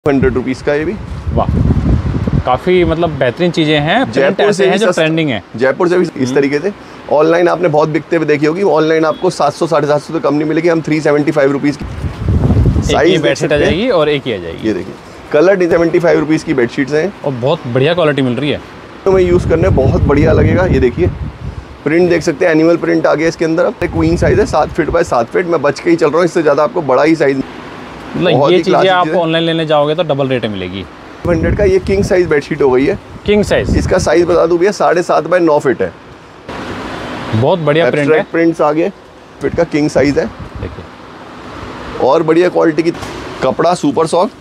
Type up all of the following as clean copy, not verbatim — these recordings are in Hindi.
100 का ये भी। वाह, काफ़ी मतलब बेहतरीन चीज़ें हैं, जयपुर से हैं जो ट्रेंडिंग है। जयपुर से भी इस तरीके से। ऑनलाइन आपने बहुत बिकते हुए देखी होगी, ऑनलाइन आपको 700 750 तो कम नहीं मिलेगी। हम 375 रुपीज़ की साइज बेडशीट आ जाएगी और एक ही आ जाएगी। ये देखिए कलर 75 रुपीज़ की बेडशीट्स हैं और बहुत बढ़िया क्वालिटी मिल रही है। तो मैं यूज़ करने बहुत बढ़िया लगेगा। ये देखिए प्रिंट देख सकते हैं, एनिमल प्रिंट आ गया इसके अंदर। अब क्वीन साइज़ है 7 फीट बाय 7 फीट। मैं बच के ही चल रहा हूँ, इससे ज़्यादा आपको बड़ा ही साइज़। मतलब ये चीज़ें आप ऑनलाइन लेने जाओगे तो डबल रेट में मिलेगी। 100 का ये किंग साइज़ बेडशीट हो गई है। किंग साइज़, इसका साइज़ बता दूँ भैया 7.5 बाय 9 फीट है। बहुत बढ़िया प्रिंट है। प्रिंट्स आ गए। फिट का किंग साइज़ है। देखिए और बढ़िया क्वालिटी की कपड़ा, सुपर सॉफ्ट।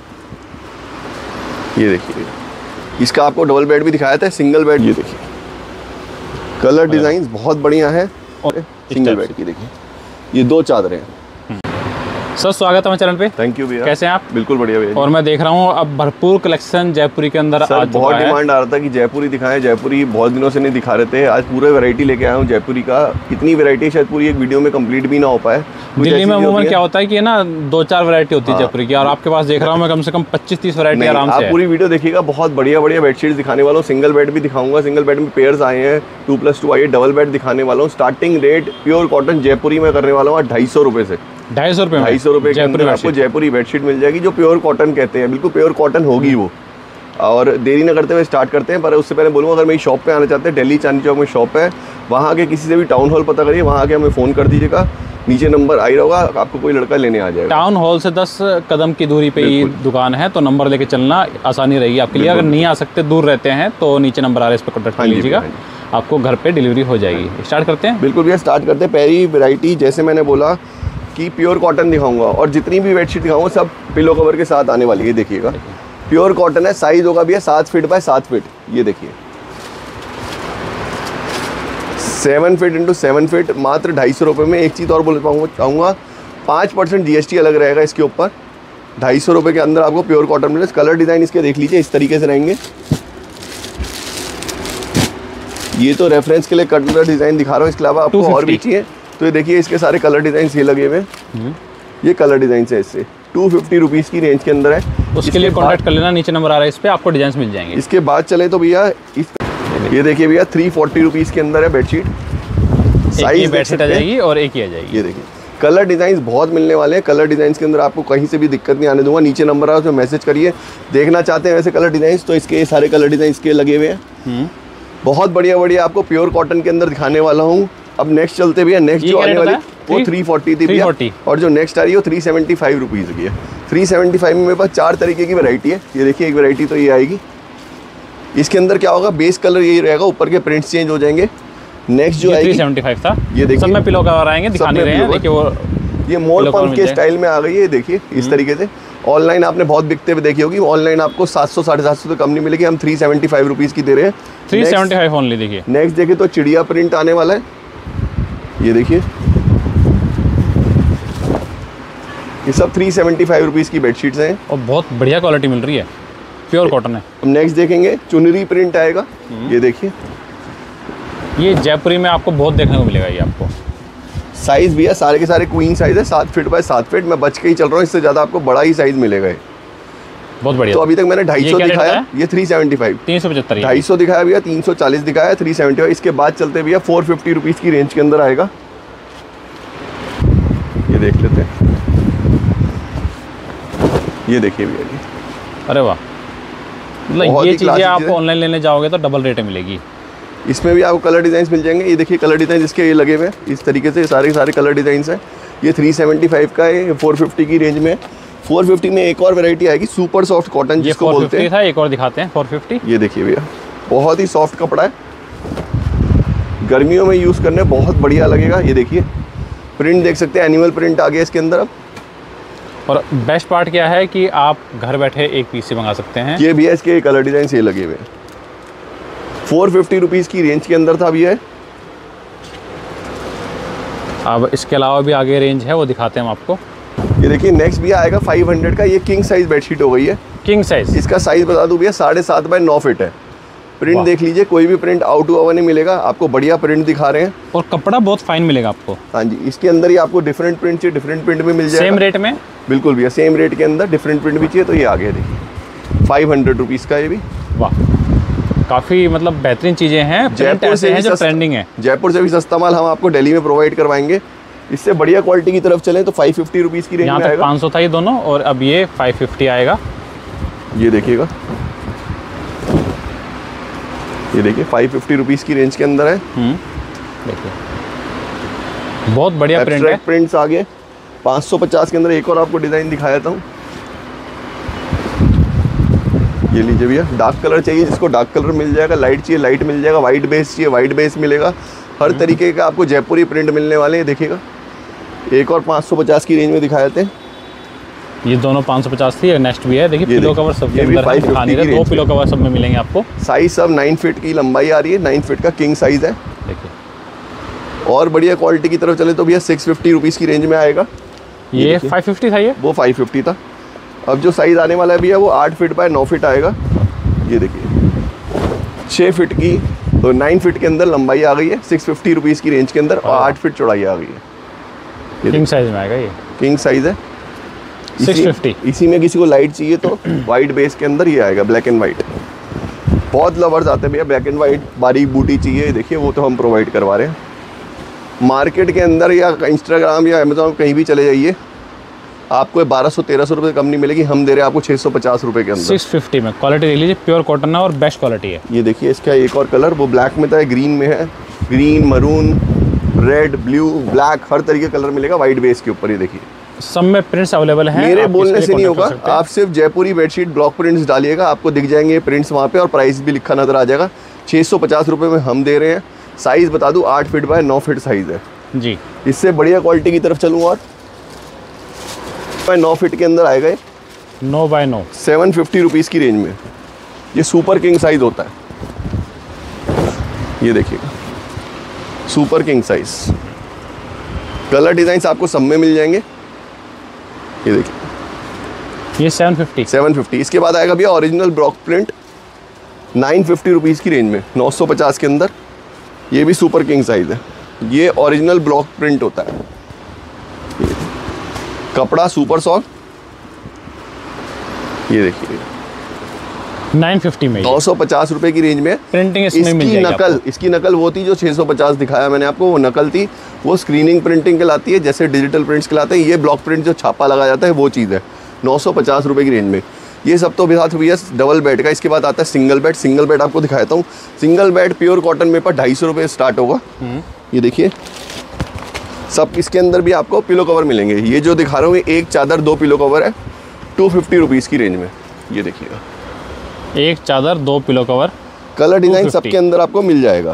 ये देखिए इसका आपको डबल बेड भी दिखाया था, सिंगल बेड। ये देखिए कलर डिज़ाइन बहुत बढ़िया है। और सिंगल बेड की देखिए ये 2 चादरें हैं। सर स्वागत है हमारे चैनल पे। थैंक यू भैया। कैसे हैं आप? बिल्कुल बढ़िया भैया। और मैं देख रहा हूँ अब भरपूर कलेक्शन जयपुरी के अंदर आ चुका है। बहुत डिमांड आ रहा था कि जयपुरी दिखाएं, जयपुरी बहुत दिनों से नहीं दिखा रहे थे। आज पूरे वैरायटी लेके आया हूँ जयपुरी का। इतनी वैरायटी शायद पूरी एक वीडियो में कंप्लीट भी ना हो पाए। दिल्ली में अमूमन क्या होता है कि ना 2-4 वैरायटी होती है जयपुरी की, और आपके पास देख रहा हूँ मैं कम से कम 25-30 वैरायटी आराम से। आप पूरी वीडियो देखिएगा, बहुत बढ़िया बढ़िया बेडशीट दिखाने वाला हूँ। सिंगल बेड भी दिखाऊंगा, सिंगल बेड में पेयर्स आए हैं, 2+2 आइए। डबल बेड दिखाने वाला हूँ। Starting rate pure cotton Jaipuri में करने वाला हूँ 250 रुपये से। 250 रुपये के अंदर आपको जयपुरी बेडशीट मिल जाएगी, जो प्योर कॉटन कहते हैं। बिल्कुल प्योर कॉटन होगी वो। और देरी न करते हुए स्टार्ट करते हैं। पर उससे पहले बोलूँगा, अगर मेरी शॉप पे आना चाहते हैं, दिल्ली चांदनी चौक में शॉप है, वहाँ आके किसी से भी टाउन हॉल पता करिए, वहाँ आके हमें फ़ोन कर दीजिएगा। नीचे नंबर आई रहेगा, आपको कोई लड़का लेने आ जाएगा। टाउन हॉल से 10 कदम की दूरी पे ही दुकान है, तो नंबर लेके चलना आसानी रहेगी आपके लिए। अगर नहीं आ सकते, दूर रहते हैं, तो नीचे नंबर आ रहा है, इस पर कॉन्टैक्ट कर लीजिएगा, आपको घर पे डिलीवरी हो जाएगी। स्टार्ट करते हैं। बिल्कुल भैया स्टार्ट करते हैं। पहली वैरायटी जैसे मैंने बोला कि प्योर कॉटन दिखाऊंगा, और जितनी भी बेडशीट दिखाऊंगा सब पिलो कवर के साथ आने वाली है। देखिएगा प्योर कॉटन है। साइज होगा भैया 7 फीट बाय 7 फीट। ये देखिए 7 फीट इंटू 7 फीट, मात्र 250 रुपये में। एक चीज़ और बोल चाहूँगा, 5% GST अलग रहेगा इसके ऊपर। 250 रुपये के अंदर आपको प्योर कॉटन मिले। कलर डिज़ाइन इसके देख लीजिए, इस तरीके से रहेंगे। ये तो रेफरेंस के लिए कलर डिज़ाइन दिखा रहा हूँ, इसके अलावा आपको और भी चाहिए तो ये देखिए इसके सारे कलर डिज़ाइन ये लगे हुए हैं। ये कलर डिज़ाइन है, इससे 250 रुपीज़ की रेंज के अंदर है। उसके लिए कॉन्टैक्ट कर लेना, नीचे नंबर आ रहा है, इस पे आपको डिजाइन मिल जाएंगे। इसके बाद चले तो भैया ये देखिए भैया 340 रुपीज़ के अंदर है बेडशीट। साइज बेडशीट आ जाएगी और एक ही आ जाएगी। ये देखिए कलर डिज़ाइन बहुत मिलने वाले हैं। कलर डिज़ाइन के अंदर आपको कहीं से भी दिक्कत नहीं आने दूंगा। नीचे नंबर आ रहा है, उसमें मैसेज करिए। देखना चाहते हैं वैसे कलर डिज़ाइन, तो इसके सारे कलर डिज़ाइन के लगे हुए हैं। बहुत बढ़िया बढ़िया आपको प्योर कॉटन के अंदर दिखाने वाला हूँ। अब नेक्स्ट चलते भैया। नेक्स्ट जो आने वाली वो 340 थी भैया, और जो नेक्स्ट आ रही है वो 375 रुपीज़ की है। 375 में मेरे पास 4 तरीके की वैरायटी है। ये देखिए एक वैरायटी तो ये आएगी। इसके अंदर क्या होगा, बेस कलर यही रहेगा, ऊपर के प्रिंट्स चेंज हो जाएंगे। नेक्स्ट जो आएगी 375 था। ये देखिए सब में पिलो कवर आएंगे, दिखा नहीं रहे हैं, देखिए वो ये मोल पंख के स्टाइल में आ गई है। देखिए इस तरीके से। ऑनलाइन आपने बहुत बिकते हुए देखी होगी, ऑनलाइन आपको 700 750 तो कम नहीं मिलेगी। हम 375 रुपीज़ की दे रहे हैं। 375 ओनली। देखिए नेक्स्ट देखिए तो चिड़िया प्रिंट आने वाला है। ये देखिए ये सब 375 रुपीज़ की बेडशीट्स हैं, और बहुत बढ़िया क्वालिटी मिल रही है, प्योर कॉटन है। अब नेक्स्ट देखेंगे चुनरी प्रिंट आएगा। ये देखिए ये जयपुरी में आपको बहुत देखने को मिलेगा। ये आपको साइज़ भी है, सारे के सारे क्वीन साइज़ है, 7 फीट बाय 7 फीट। मैं बच के ही चल रहा हूँ, इससे ज़्यादा आपको बड़ा ही साइज़ मिलेगा। बहुत बढ़िया। तो अभी तक मैंने 250 दिखाया, ये 375 375 250 दिखाया भैया, 340 दिखाया, 375। इसके बाद चलते भैया 450 रुपीज़ की रेंज के अंदर आएगा। ये देख लेते हैं। ये देखिए भैया जी, अरे वाह, मतलब ये चीज़ें आप ऑनलाइन लेने जाओगे तो डबल रेट मिलेगी। इसमें भी आपको कलर डिज़ाइन मिल जाएंगे। ये देखिए कलर डिज़ाइन इसके ये लगे हुए हैं इस तरीके से, सारे सारे कलर डिज़ाइन हैं। ये 375 का है, 450 की रेंज में। 450 में एक और वैरायटी आएगी, सुपर सॉफ्ट कॉटन जिसको बोलते हैं। था, एक और दिखाते हैं 450। ये देखिए भैया बहुत ही सॉफ्ट कपड़ा है, गर्मियों में यूज़ करने बहुत बढ़िया लगेगा। ये देखिए प्रिंट देख सकते हैं, एनिमल प्रिंट आ गया इसके अंदर अब। और बेस्ट पार्ट क्या है कि आप घर बैठे एक पीस से मंगा सकते हैं। ये भैया इसके कलर डिज़ाइन ये लगे हुए हैं। 450 रुपीज़ की रेंज के अंदर था भैया। अब इसके अलावा भी आगे रेंज है, वो दिखाते हैं हम आपको। ये देखिए नेक्स्ट भी आएगा 500 का। ये किंग साइज़ बेडशीट हो गई है। किंग साइज़, इसका साइज़ बता दूं भैया 7.5 बाय 9 फीट है। प्रिंट देख लीजिए, कोई भी प्रिंट आउट हुआ हुआ नहीं मिलेगा आपको, बढ़िया प्रिंट दिखा रहे हैं। और कपड़ा बहुत फाइन मिलेगा आपको। हाँ जी, इसके अंदर ही आपको डिफरेंट प्रिंट चाहिए, डिफरेंट प्रिंट में मिल जाएगा। सेम रेट में? बिल्कुल भैया, सेम रेट के अंदर डिफरेंट प्रिंट भी चाहिए तो ये आ गया, देखिए 500 रुपीज़ का ये भी। वाह, काफ़ी मतलब बेहतरीन चीज़ें हैं, जयपुर से हैं जो ट्रेंडिंग है। जयपुर से भी सस्ता माल हम आपको दिल्ली में प्रोवाइड करवाएंगे। इससे बढ़िया क्वालिटी की तरफ चलें तो 550 रुपीज़ की रेंज में आएगा। 500 था ये दोनों, और अब ये 550 आएगा। ये देखिएगा, ये देखिए 550 रुपीज़ की रेंज के अंदर है। देखिए बहुत बढ़िया प्रिंट है। प्रिंट्स आ गए। 550 के अंदर एक और आपको डिज़ाइन दिखाया था। ये लीजिए भैया, डार्क कलर चाहिए जिसको डार्क कलर मिल जाएगा, लाइट चाहिए लाइट मिल जाएगा, वाइट बेस चाहिए वाइट बेस मिलेगा। हर तरीके का आपको जयपुरी प्रिंट मिलने वाले हैं। देखिएगा, एक और 550 की रेंज में दिखाए थे। ये दोनों 550 थी, नेक्स्ट भी है। देखिए पिलो कवर सब के अंदर दिखा नहीं रहे, 2 पिलो कवर सब में मिलेंगे आपको। साइज सब 9 फीट की लंबाई आ रही है, 9 फीट का किंग साइज है। देखिए और बढ़िया क्वालिटी की तरफ चले तो भैया 650 रुपीज़ की रेंज में आएगा। ये 550 था, ये वो 550 था। अब जो साइज़ आने वाला है भैया वो 8 फीट बाय 9 फीट आएगा। ये देखिए 6 फीट की, तो 9 फीट के अंदर लंबाई आ गई है 650 रुपीज़ की रेंज के अंदर, और 8 फीट चौड़ाई आ गई है। किंग साइज में आएगा, ये किंग साइज है 650। इसी में किसी को लाइट चाहिए तो वाइट बेस के अंदर ये आएगा, ब्लैक एंड वाइट। बहुत लवर्स आते हैं भैया ब्लैक एंड वाइट, बारीक बूटी चाहिए, देखिए वो तो हम प्रोवाइड करवा रहे हैं। मार्केट के अंदर या इंस्टाग्राम या अमेजोन कहीं भी चले जाइए, आपको 1200-1300 रुपये कम नहीं मिलेगी, हम दे रहे हैं आपको 650 रुपये के अंदर। 650 में क्वालिटी देख लीजिए, प्योर कॉटन है और बेस्ट क्वालिटी है। ये देखिए इसका एक और कलर, वो ब्लैक में था, ग्रीन में है, green maroon red blue black हर तरीके का कलर मिलेगा वाइट बेस के ऊपर। ये देखिए सब में प्रिंट्स अवेलेबल हैं। मेरे बोलने से नहीं होगा, आप सिर्फ जयपुरी बेडशीट ब्लॉक प्रिंट्स डालिएगा, आपको दिख जाएंगे प्रिंट्स वहाँ पे, और प्राइस भी लिखा नजर आ जाएगा। 650 रुपये में हम दे रहे हैं। साइज़ बता दूँ 8 फीट बाय 9 फीट साइज़ है जी। इससे बढ़िया क्वालिटी की तरफ चलूँ और 9 फीट के अंदर आएगा ये 9 बाय 9 750 रुपीज़ की रेंज में। ये सुपर किंग साइज़ होता है। ये देखिएगा super king size, colour designs आपको सब में मिल जाएंगे। ये देखिए ये 750। इसके बाद आएगा भैया ओरिजिनल ब्लॉक प्रिंट 950 रुपीज़ की रेंज में, 950 के अंदर। ये भी सुपर किंग साइज़ है, ये ओरिजिनल ब्लॉक प्रिंट होता है। कपड़ा सुपर सॉफ्ट। ये देखिए 950 में 950 रुपये की रेंज में प्रिंटिंग इसमें मिल जाएगी आपको। इसकी नकल वो थी जो 650 दिखाया मैंने आपको, वो नकल थी, वो स्क्रीनिंग प्रिंटिंग कहलाती है, जैसे डिजिटल प्रिंट्स कहलाते हैं। ये ब्लॉक प्रिंट जो छापा लगा जाता है वो चीज़ है। 950 रुपये की रेंज में ये सब तो साथ भैया डबल बेड का। इसके बाद आता है सिंगल बेड। सिंगल बेड आपको दिखाता हूँ। सिंगल बेड प्योर कॉटन में पर 250 रुपये स्टार्ट होगा। ये देखिए सब, इसके अंदर भी आपको पिलो कवर मिलेंगे। ये जो दिखा रहा हूँ एक चादर 2 पिलो कवर है, 250 रुपीज़ की रेंज में। ये देखिएगा एक चादर 2 पिलो कवर, कलर डिज़ाइन सबके अंदर आपको मिल जाएगा।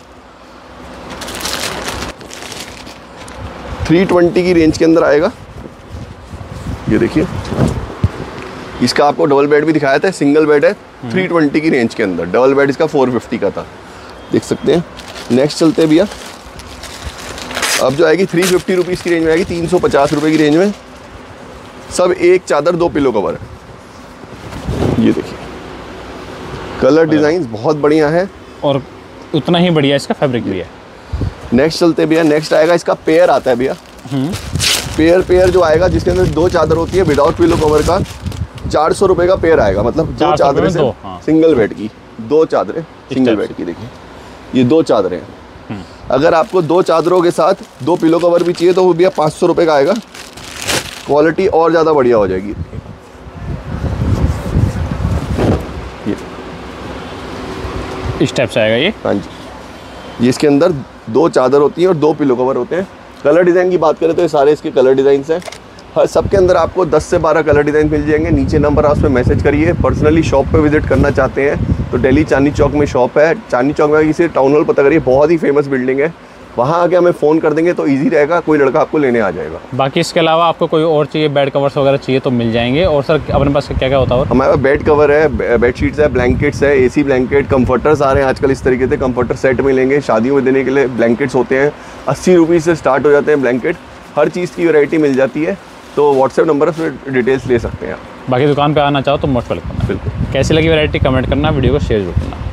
320 की रेंज के अंदर आएगा। ये देखिए इसका आपको डबल बेड भी दिखाया था, सिंगल बेड है 320 की रेंज के अंदर। डबल बेड इसका 450 का था, देख सकते हैं। नेक्स्ट चलते हैं भैया, अब जो आएगी 350 रुपीज़ की रेंज में आएगी, 350 रुपये की रेंज में। सब एक चादर 2 पिलो कवर है। ये देखिए कलर डिज़ाइन बहुत बढ़िया है और उतना ही बढ़िया इसका फैब्रिक भी है। नेक्स्ट चलते हैं भैया, नेक्स्ट आएगा इसका पेयर आता है भैया। पेयर जो आएगा जिसके अंदर 2 चादर होती है विदाउट पिलो कवर का, 400 रुपये का पेयर आएगा। मतलब 2 चादरें से सिंगल बेड की, 2 चादरें सिंगल बेड की। देखिए ये 2 चादरें हैं। अगर आपको 2 चादरों के साथ 2 पिलो कवर भी चाहिए तो वो भैया 500 रुपये का आएगा। क्वालिटी और ज़्यादा बढ़िया हो जाएगी। इस टाइप से आएगा ये। हाँ जी, ये इसके अंदर 2 चादर होती है और 2 पिलो कवर होते हैं। कलर डिज़ाइन की बात करें तो ये सारे इसके कलर डिज़ाइंस हैं। हर सबके अंदर आपको 10 से 12 कलर डिज़ाइन मिल जाएंगे। नीचे नंबर आप उस पर मैसेज करिए। पर्सनली शॉप पे विजिट करना चाहते हैं तो दिल्ली चांदनी चौक में शॉप है। चांदनी चौक में इसे टाउन हॉल पता करिए, बहुत ही फेमस बिल्डिंग है। वहाँ आके हमें फ़ोन कर देंगे तो इजी रहेगा, कोई लड़का आपको लेने आ जाएगा। बाकी इसके अलावा आपको कोई और चाहिए, बेड कवर्स वगैरह चाहिए तो मिल जाएंगे। और सर अपने पास क्या क्या होता है? हमारे पास बेड कवर है, बेडशीट्स है, ब्लैंकेट्स है, एसी ब्लैंकेट, कंफर्टर्स आ रहे हैं आजकल। इस तरीके से कंफर्टर सेट मिलेंगे। शादियों में देने के लिए ब्लैंकेट्स होते हैं, 80 रुपीज़ से स्टार्ट हो जाते हैं ब्लैंकेट। हर चीज़ की वैरायटी मिल जाती है। तो व्हाट्सएप नंबर है, फिर डिटेल्स ले सकते हैं आप। बाकी दुकान पे आना चाहो तो मोस्ट वेलकम है। बिल्कुल। कैसी लगी वैरायटी कमेंट करना, वीडियो को शेयर जरूर करना।